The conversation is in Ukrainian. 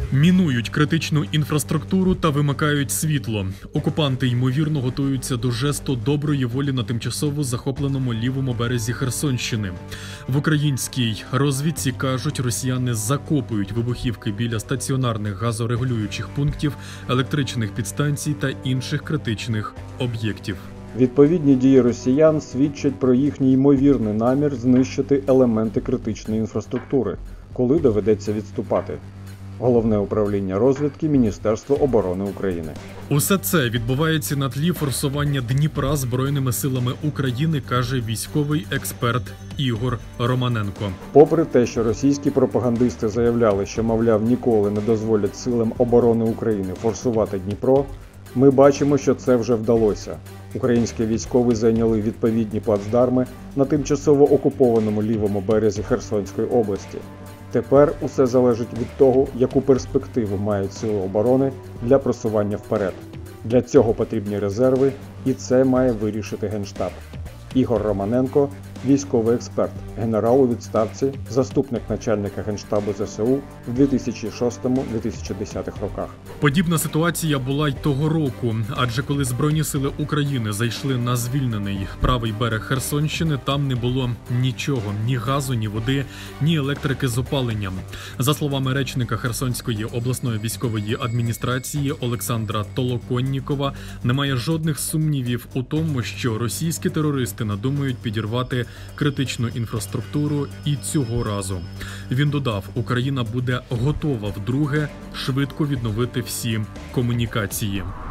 Мінують критичну інфраструктуру та вимикають світло. Окупанти, ймовірно, готуються до жесту доброї волі на тимчасово захопленому лівому березі Херсонщини. В українській розвідці кажуть, росіяни закопують вибухівки біля стаціонарних газорегулюючих пунктів, електричних підстанцій та інших критичних об'єктів. Відповідні дії росіян свідчать про їхній ймовірний намір знищити елементи критичної інфраструктури, коли доведеться відступати. Головне управління розвідки Міністерства оборони України. Усе це відбувається на тлі форсування Дніпра Збройними силами України, каже військовий експерт Ігор Романенко. Попри те, що російські пропагандисти заявляли, що, мовляв, ніколи не дозволять силам оборони України форсувати Дніпро, ми бачимо, що це вже вдалося. Українські військові зайняли відповідні плацдарми на тимчасово окупованому лівому березі Херсонської області. Тепер усе залежить від того, яку перспективу мають сили оборони для просування вперед. Для цього потрібні резерви, і це має вирішити Генштаб. Ігор Романенко – військовий експерт, генерал у відставці, заступник начальника Генштабу ЗСУ в 2006-2010 роках. Подібна ситуація була й того року, адже коли Збройні сили України зайшли на звільнений правий берег Херсонщини, там не було нічого, ні газу, ні води, ні електрики з опаленням. За словами речника Херсонської обласної військової адміністрації Олександра Толоконнікова, немає жодних сумнівів у тому, що російські терористи надумають підірвати критичну інфраструктуру і цього разу. Він додав, Україна буде готова вдруге швидко відновити всі комунікації.